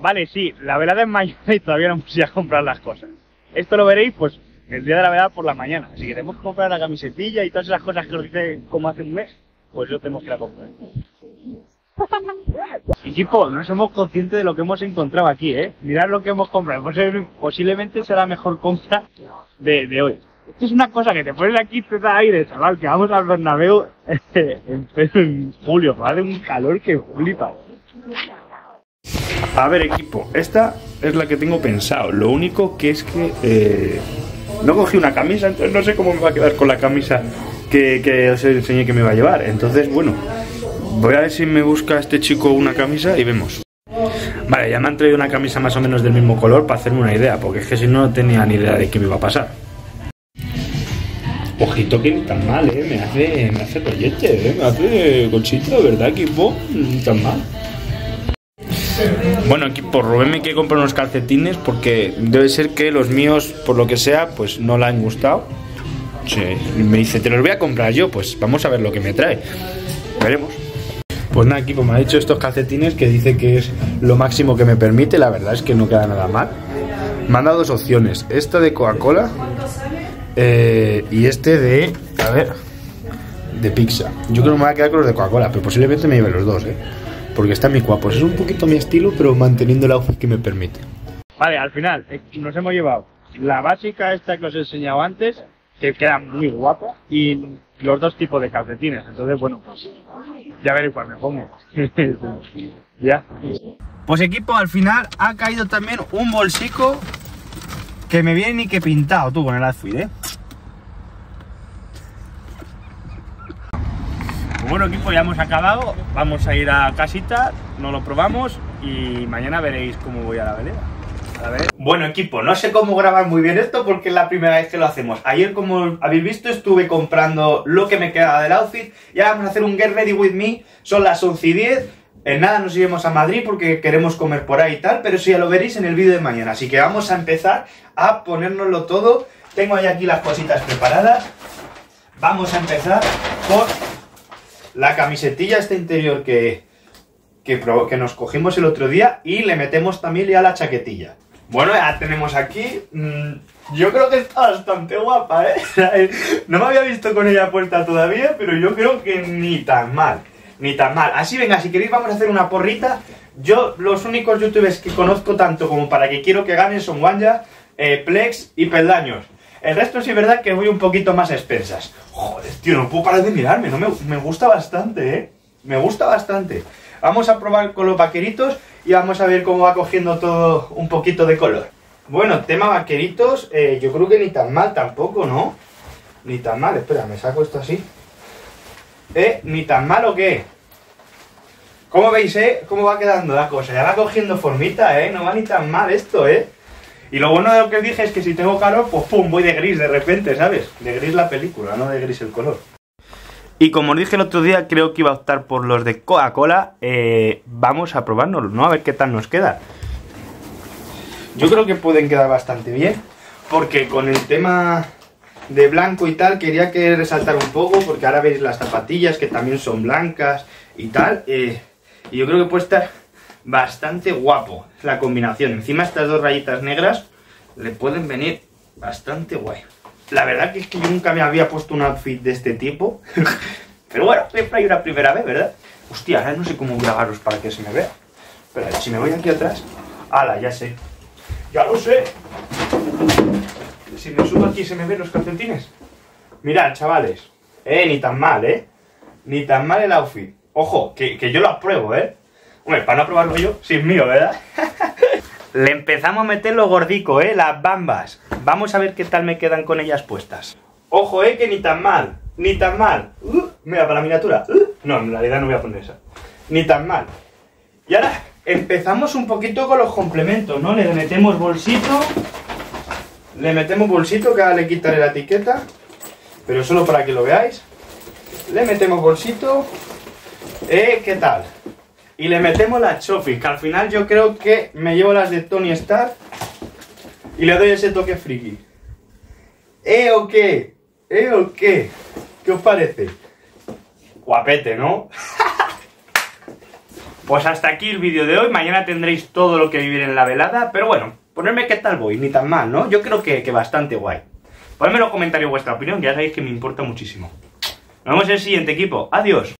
Vale, sí, la velada es mañana y todavía no hemos ido a comprar las cosas. Esto lo veréis, pues, el día de la velada por la mañana. Si queremos comprar la camisetilla y todas esas cosas que os hice como hace un mes, pues yo tenemos que ir a comprar. Equipo, no somos conscientes de lo que hemos encontrado aquí, ¿eh? Mirad lo que hemos comprado. Posiblemente será la mejor compra de hoy. Esto es una cosa que te pones aquí y te da aire, chaval, que vamos al Bernabéu en julio, va a hacer un calor que flipa. A ver, equipo, esta es la que tengo pensado. Lo único que es que no cogí una camisa, entonces no sé cómo me va a quedar con la camisa que os enseñé que me va a llevar. Entonces, bueno, voy a ver si me busca este chico una camisa y vemos. Vale, ya me han traído una camisa más o menos del mismo color para hacerme una idea, porque es que si no, no tenía ni idea de qué me iba a pasar. Ojito que ni tan mal, me hace rollete, me hace colchito, ¿verdad, equipo? Ni tan mal. Bueno, equipo, Rubén me quiere comprar unos calcetines porque debe ser que los míos, por lo que sea, pues no le han gustado. Sí, me dice, te los voy a comprar yo, pues vamos a ver lo que me trae. Veremos. Pues nada, equipo, me ha dicho estos calcetines que dice que es lo máximo que me permite. La verdad es que no queda nada mal. Me han dado dos opciones, esta de Coca-Cola y este de, a ver, de pizza. Yo creo que me voy a quedar con los de Coca-Cola, pero posiblemente me lleve los dos, porque están muy guapos. Es un poquito mi estilo, pero manteniendo el outfit que me permite. Vale, al final nos hemos llevado la básica esta que os he enseñado antes, que queda muy guapa, y los dos tipos de calcetines. Entonces, bueno, pues ya veréis cuál me pongo. Ya. Pues equipo, al final ha caído también un bolsico que me viene ni que pintado tú con el outfit, Pues bueno, equipo, ya hemos acabado. Vamos a ir a casita, nos lo probamos y mañana veréis cómo voy a la velera. Bueno, equipo, no sé cómo grabar muy bien esto porque es la primera vez que lo hacemos. Ayer, como habéis visto, estuve comprando lo que me quedaba del outfit y ahora vamos a hacer un Get Ready With Me. Son las 11:10. En nada nos iremos a Madrid porque queremos comer por ahí y tal, pero eso ya lo veréis en el vídeo de mañana. Así que vamos a empezar a ponérnoslo todo. Tengo ya aquí las cositas preparadas. Vamos a empezar por la camisetilla esta interior que nos cogimos el otro día y le metemos también ya la chaquetilla. Bueno, ya tenemos aquí. Yo creo que está bastante guapa, No me había visto con ella puesta todavía, pero yo creo que ni tan mal. Ni tan mal. Así, venga, si queréis vamos a hacer una porrita. Yo, los únicos youtubers que conozco tanto como para que quiero que ganen son Wanja, Plex y Peldaños. El resto sí es verdad que voy un poquito más a expensas. Joder, tío, no puedo parar de mirarme, no me gusta bastante, Me gusta bastante. Vamos a probar con los vaqueritos y vamos a ver cómo va cogiendo todo un poquito de color. Bueno, tema vaqueritos, yo creo que ni tan mal tampoco, ¿no? Ni tan mal, espera, me saco esto así. ¿Ni tan mal o qué? ¿Cómo veis, cómo va quedando la cosa? Ya va cogiendo formita, no va ni tan mal esto, Y lo bueno de lo que dije es que si tengo calor, pues pum, voy de gris de repente, ¿sabes? De gris la película, no de gris el color. Y como os dije el otro día, creo que iba a optar por los de Coca-Cola. Vamos a probárnoslos, ¿no? A ver qué tal nos queda. Yo creo que pueden quedar bastante bien, porque con el tema de blanco y tal, quería que resaltar un poco, porque ahora veis las zapatillas que también son blancas y tal. Y yo creo que puede estar bastante guapo la combinación. Encima estas dos rayitas negras le pueden venir bastante guay. La verdad que es que yo nunca me había puesto un outfit de este tipo. Pero bueno, siempre hay una primera vez, ¿verdad? Hostia, ahora no sé cómo grabaros para que se me vea. Espera, si me voy aquí atrás. ¡Hala, ya sé! ¡Ya lo sé! Si me subo aquí se me ven los calcetines. Mirad, chavales. Ni tan mal, Ni tan mal el outfit. Ojo, que yo lo apruebo, Hombre, para no probarlo yo, si es mío, ¿verdad? Le empezamos a meter lo gordico, las bambas. Vamos a ver qué tal me quedan con ellas puestas. Ojo, que ni tan mal. Ni tan mal. Mira, para la miniatura. No, en realidad no voy a poner esa. Ni tan mal. Y ahora empezamos un poquito con los complementos, ¿no? Le metemos bolsito. Le metemos bolsito, que ahora le quitaré la etiqueta. Pero solo para que lo veáis. Le metemos bolsito. ¿Qué tal? Y le metemos la Chofi, que al final yo creo que me llevo las de Tony Stark y le doy ese toque friki. ¿O qué? ¿O qué? ¿Qué os parece? Guapete, ¿no? Pues hasta aquí el vídeo de hoy. Mañana tendréis todo lo que vivir en la velada. Pero bueno, ponedme qué tal voy, ni tan mal, ¿no? Yo creo que bastante guay. Ponedme en los comentarios vuestra opinión, ya sabéis que me importa muchísimo. Nos vemos en el siguiente, equipo. Adiós.